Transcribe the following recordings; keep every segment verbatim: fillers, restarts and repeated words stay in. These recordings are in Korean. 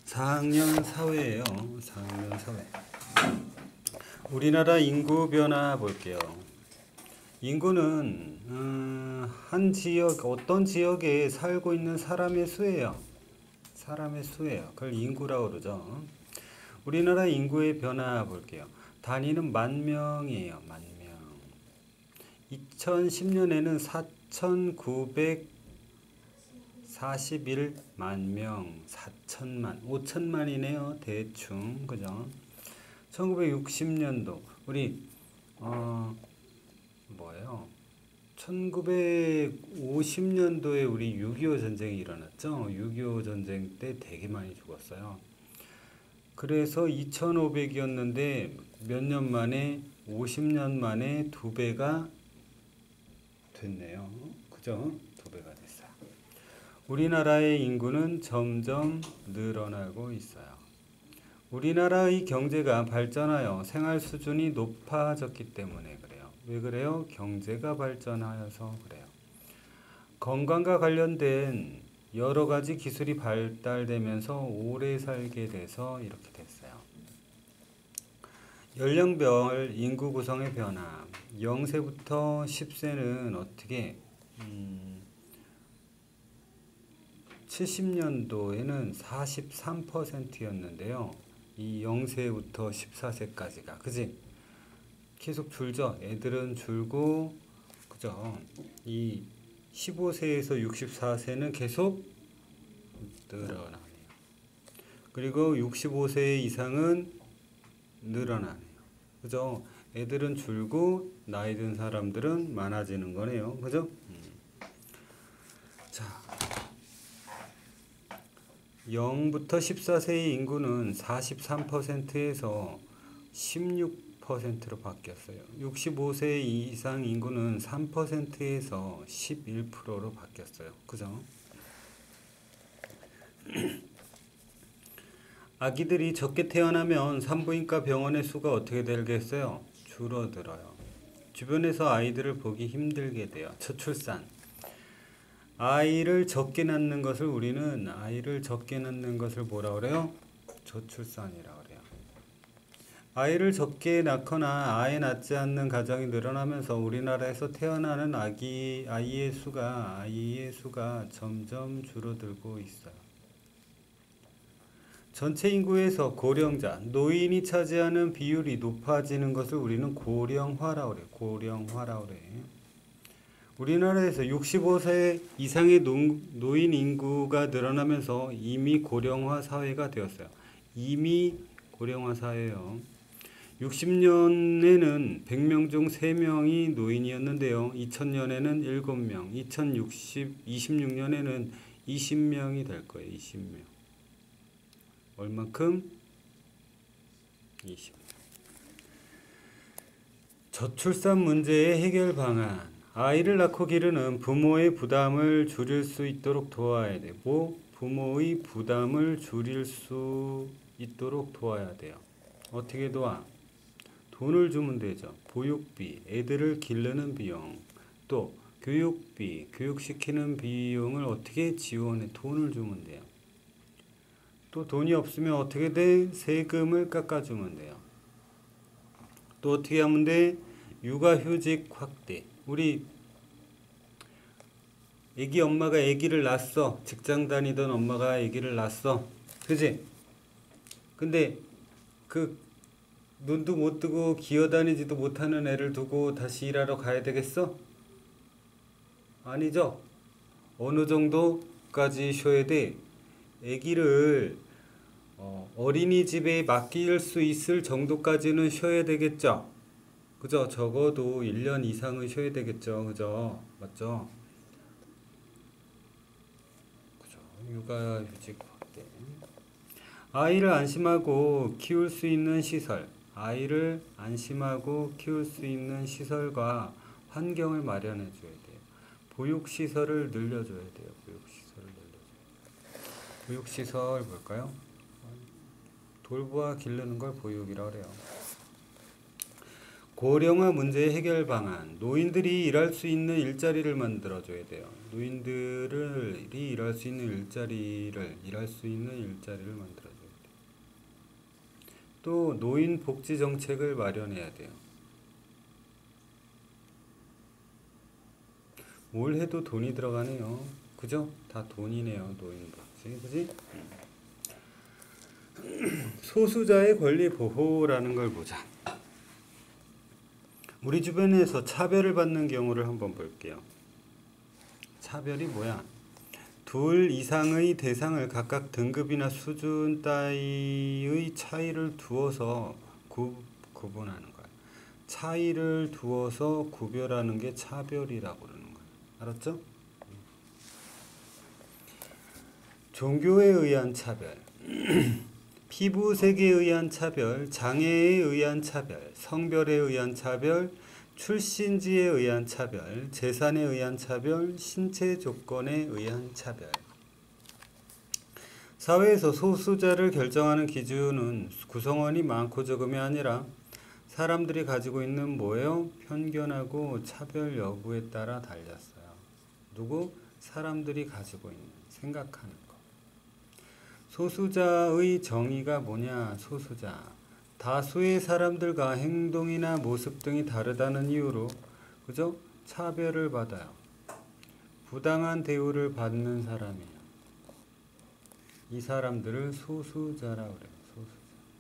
사 학년 사회예요. 사 학년 사회. 우리나라 인구 변화 볼게요. 인구는 음, 한 지역, 어떤 지역에 살고 있는 사람의 수예요. 사람의 수예요. 그걸 인구라고 그러죠. 우리나라 인구의 변화 볼게요. 단위는 만 명이에요. 만 명. 이천십 년에는 사천구백사십일만 명, 사천만, 오천만이네요. 대충, 그죠? 천구백육십 년도, 우리, 어, 뭐예요? 천구백오십 년도에 우리 육이오 전쟁이 일어났죠? 육이오 전쟁 때 되게 많이 죽었어요. 그래서 이천오백이었는데 몇 년 만에, 오십 년 만에 두 배가 됐네요. 그죠? 두 배가 됐어요. 우리나라의 인구는 점점 늘어나고 있어요. 우리나라의 경제가 발전하여 생활 수준이 높아졌기 때문에 그래요. 왜 그래요? 경제가 발전하여서 그래요. 건강과 관련된 여러 가지 기술이 발달되면서 오래 살게 돼서 이렇게 됐어요. 연령별 인구 구성의 변화. 영 세부터 십 세는 어떻게 음, 칠십 년도에는 사십삼 퍼센트였는데요. 이 영 세부터 십사 세까지가 그지? 계속 줄죠. 애들은 줄고 그죠? 이 십오 세에서 육십사 세는 계속 늘어나네요. 그리고 육십오 세 이상은 늘어나네요. 그죠? 애들은 줄고 나이 든 사람들은 많아지는 거네요. 그죠? 음. 자, 영부터 십사 세의 인구는 사십삼 퍼센트에서 십육 퍼센트로 바뀌었어요. 육십오 세 이상 인구는 삼 퍼센트에서 십일 퍼센트로 바뀌었어요. 그죠? 아기들이 적게 태어나면 산부인과 병원의 수가 어떻게 되겠어요? 줄어들어요. 주변에서 아이들을 보기 힘들게 돼요. 저출산. 아이를 적게 낳는 것을 우리는 아이를 적게 낳는 것을 뭐라 그래요? 저출산이라고 그래요. 아이를 적게 낳거나 아예 낳지 않는 가정이 늘어나면서 우리나라에서 태어나는 아기 아이의 수가 아이의 수가 점점 줄어들고 있어요. 전체 인구에서 고령자, 노인이 차지하는 비율이 높아지는 것을 우리는 고령화라고 그래요. 고령화라고 그래요. 우리나라에서 육십오 세 이상의 노, 노인 인구가 늘어나면서 이미 고령화 사회가 되었어요. 이미 고령화 사회예요. 육십 년에는 백 명 중 세 명이 노인이었는데요. 이천 년에는 일곱 명, 이천이십 년에는 이십 명이 될 거예요. 이십 명. 얼만큼? 이십 명. 저출산 문제의 해결 방안. 아이를 낳고 기르는 부모의 부담을 줄일 수 있도록 도와야 되고 부모의 부담을 줄일 수 있도록 도와야 돼요. 어떻게 도와? 돈을 주면 되죠. 보육비, 애들을 기르는 비용, 또 교육비, 교육시키는 비용을 어떻게 지원해? 돈을 주면 돼요. 또 돈이 없으면 어떻게 돼? 세금을 깎아주면 돼요. 또 어떻게 하면 돼? 육아휴직 확대. 우리 애기 엄마가 애기를 낳았어. 직장 다니던 엄마가 애기를 낳았어. 그지? 근데 그 눈도 못 뜨고 기어다니지도 못하는 애를 두고 다시 일하러 가야 되겠어? 아니죠. 어느 정도까지 쉬어야 돼? 애기를 어, 어린이집에 맡길 수 있을 정도까지는 쉬어야 되겠죠. 그죠? 적어도 일 년 이상은 쉬어야 되겠죠. 그죠? 맞죠? 그죠? 육아휴직 확대. 아이를 안심하고 키울 수 있는 시설. 아이를 안심하고 키울 수 있는 시설과 환경을 마련해 줘야 돼요. 보육시설을 늘려줘야 돼요. 보육시설을 늘려줘야 돼요. 보육시설 볼까요? 돌보아 기르는 걸 보육이라고 그래요. 고령화 문제의 해결 방안. 노인들이 일할 수 있는 일자리를 만들어줘야 돼요. 노인들이 일할 수 있는 일자리를, 일할 수 있는 일자리를 만들어줘야 돼요. 또 노인 복지 정책을 마련해야 돼요. 뭘 해도 돈이 들어가네요. 그죠? 다 돈이네요. 노인 복지. 그지? 소수자의 권리 보호라는 걸 보자. 우리 주변에서 차별을 받는 경우를 한번 볼게요. 차별이 뭐야? 둘 이상의 대상을 각각 등급이나 수준 따위의 차이를 두어서 구, 구분하는 거야. 차이를 두어서 구별하는 게 차별이라고 그러는 거야. 알았죠? 종교에 의한 차별, 피부색에 의한 차별, 장애에 의한 차별, 성별에 의한 차별, 출신지에 의한 차별, 재산에 의한 차별, 신체 조건에 의한 차별. 사회에서 소수자를 결정하는 기준은 구성원이 많고 적음이 아니라 사람들이 가지고 있는 뭐예요? 편견하고 차별 여부에 따라 달렸어요. 누구? 사람들이 가지고 있는, 생각하는 거. 소수자의 정의가 뭐냐? 소수자. 다수의 사람들과 행동이나 모습 등이 다르다는 이유로, 그죠? 차별을 받아요. 부당한 대우를 받는 사람이에요. 이 사람들을 소수자라고 그래요. 소수자.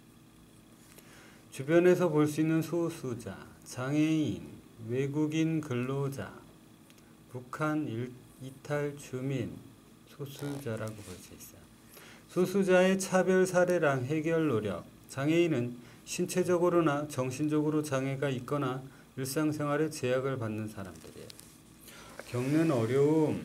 주변에서 볼 수 있는 소수자, 장애인, 외국인 근로자, 북한 일, 이탈 주민, 소수자라고 볼 수 있어요. 소수자의 차별 사례랑 해결 노력. 장애인은 신체적으로나 정신적으로 장애가 있거나 일상생활에 제약을 받는 사람들이에요. 겪는 어려움.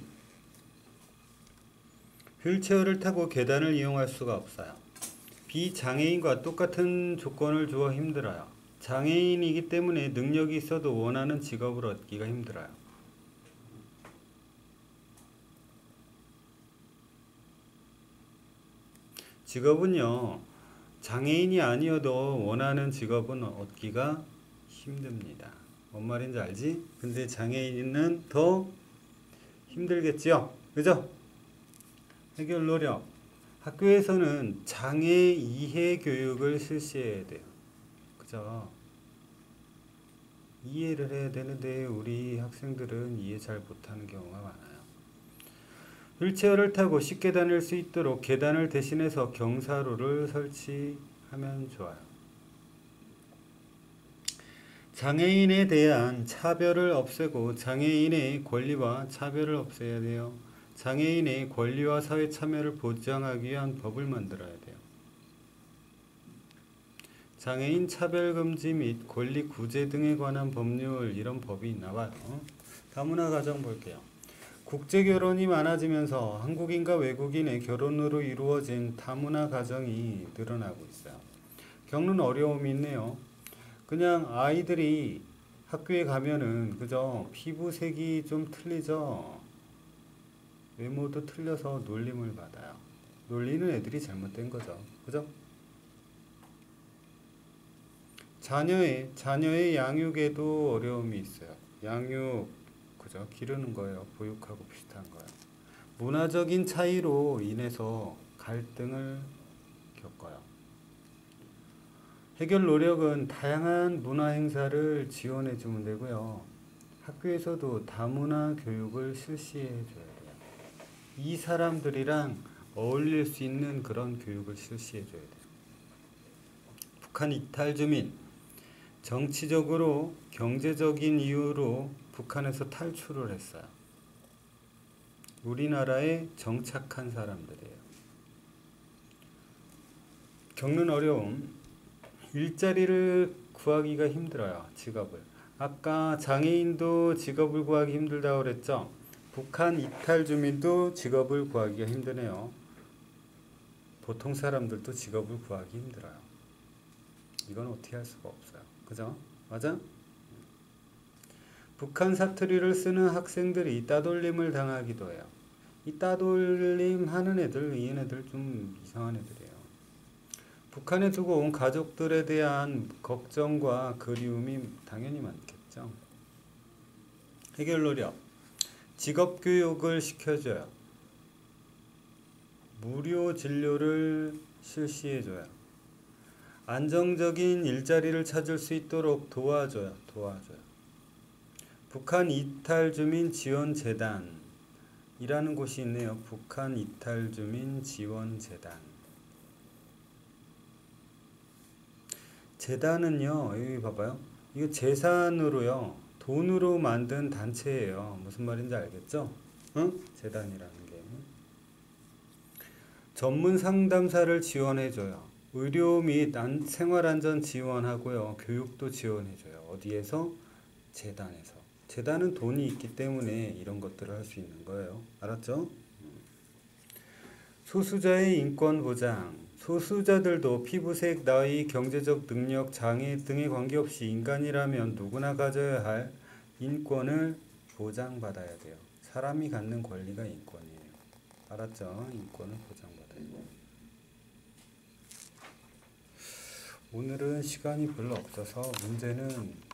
휠체어를 타고 계단을 이용할 수가 없어요. 비장애인과 똑같은 조건을 주어 힘들어요. 장애인이기 때문에 능력이 있어도 원하는 직업을 얻기가 힘들어요. 직업은요, 장애인이 아니어도 원하는 직업은 얻기가 힘듭니다. 뭔 말인지 알지? 근데 장애인은 더 힘들겠죠? 그죠? 해결 노력. 학교에서는 장애 이해 교육을 실시해야 돼요. 그죠? 이해를 해야 되는데 우리 학생들은 이해 잘 못하는 경우가 많아요. 휠체어를 타고 쉽게 다닐 수 있도록 계단을 대신해서 경사로를 설치하면 좋아요. 장애인에 대한 차별을 없애고 장애인의 권리와 차별을 없애야 돼요. 장애인의 권리와 사회 참여를 보장하기 위한 법을 만들어야 돼요. 장애인 차별금지 및 권리 구제 등에 관한 법률, 이런 법이 나와요. 다문화 가정 볼게요. 국제결혼이 많아지면서 한국인과 외국인의 결혼으로 이루어진 다문화 가정이 늘어나고 있어요. 겪는 어려움이 있네요. 그냥 아이들이 학교에 가면은, 그죠? 피부색이 좀 틀리죠? 외모도 틀려서 놀림을 받아요. 놀리는 애들이 잘못된 거죠. 그죠? 자녀의, 자녀의 양육에도 어려움이 있어요. 양육, 그죠? 기르는 거예요. 보육하고 비슷한 거예요. 문화적인 차이로 인해서 갈등을 겪어요. 해결 노력은 다양한 문화 행사를 지원해 주면 되고요. 학교에서도 다문화 교육을 실시해 줘야 돼요. 이 사람들이랑 어울릴 수 있는 그런 교육을 실시해 줘야 돼요. 북한 이탈 주민, 정치적으로 경제적인 이유로 북한에서 탈출을 했어요. 우리나라에 정착한 사람들이에요. 겪는 어려움, 일자리를 구하기가 힘들어요. 직업을. 아까 장애인도 직업을 구하기 힘들다고 그랬죠. 북한 이탈 주민도 직업을 구하기가 힘드네요. 보통 사람들도 직업을 구하기 힘들어요. 이건 어떻게 할 수가 없어요. 그죠? 맞아? 북한 사투리를 쓰는 학생들이 따돌림을 당하기도 해요. 이 따돌림 하는 애들, 이 애들 좀 이상한 애들이에요. 북한에 두고 온 가족들에 대한 걱정과 그리움이 당연히 많겠죠. 해결 노력. 직업 교육을 시켜줘요. 무료 진료를 실시해줘요. 안정적인 일자리를 찾을 수 있도록 도와줘요. 도와줘요. 북한 이탈주민 지원재단이라는 곳이 있네요. 북한 이탈주민 지원재단. 재단은요, 여기 봐봐요. 이거 재산으로요, 돈으로 만든 단체예요. 무슨 말인지 알겠죠? 응? 재단이라는 게. 전문 상담사를 지원해줘요. 의료 및 안, 생활안전 지원하고요. 교육도 지원해줘요. 어디에서? 재단에서. 재단은 돈이 있기 때문에 이런 것들을 할 수 있는 거예요. 알았죠? 소수자의 인권 보장. 소수자들도 피부색, 나이, 경제적 능력, 장애 등에 관계없이 인간이라면 누구나 가져야 할 인권을 보장받아야 돼요. 사람이 갖는 권리가 인권이에요. 알았죠? 인권을 보장받아야 돼요. 오늘은 시간이 별로 없어서 문제는